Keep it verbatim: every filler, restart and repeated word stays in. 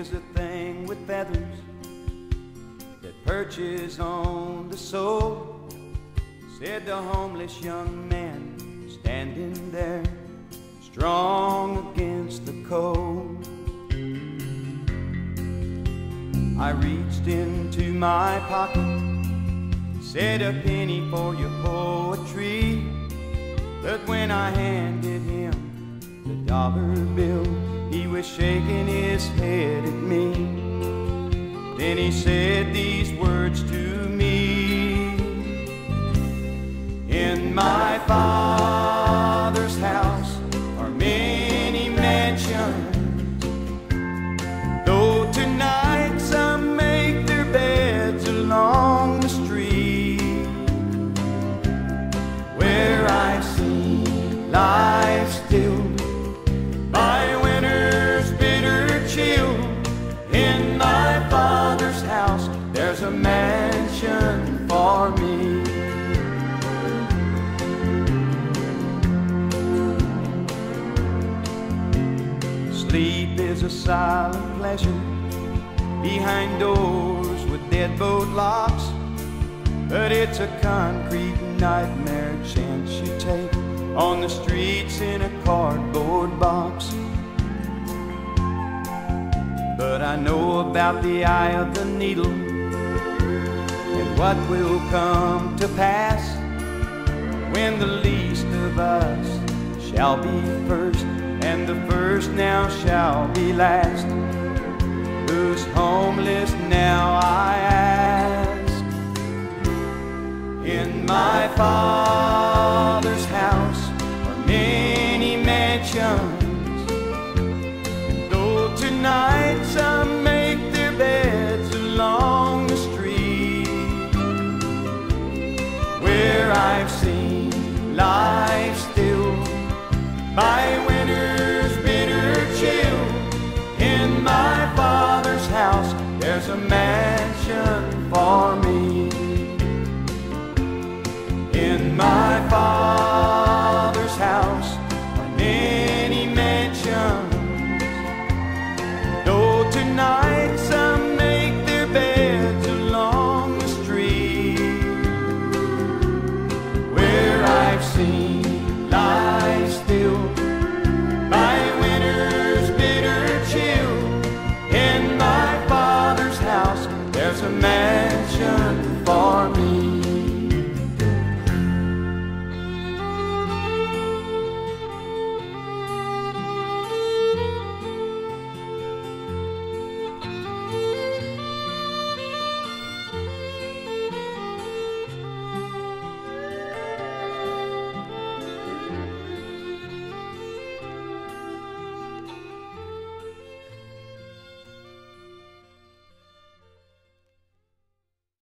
is a thing with feathers that perches on the soul, said the homeless young man standing there, strong against the cold. I reached into my pocket, said a penny for your poetry, but when I handed him the dollar bill, he was shaking his head at me. Then he said these words to me: in my Father's house are many mansions, though tonight some make their beds along the street, where I've seen life stilled by winter's bitter chill. In my Father's house there's a mansion for me. Sleep is a silent pleasure behind doors with deadbolt locks, but it's a concrete nightmare chance you take on the streets in a cardboard box. But I know about the eye of the needle and what will come to pass when the least of us shall be first, and the first now shall be last. Who's homeless now, I ask? In my Father's house are many mansions, and though tonight some make their beds along the street, where I've seen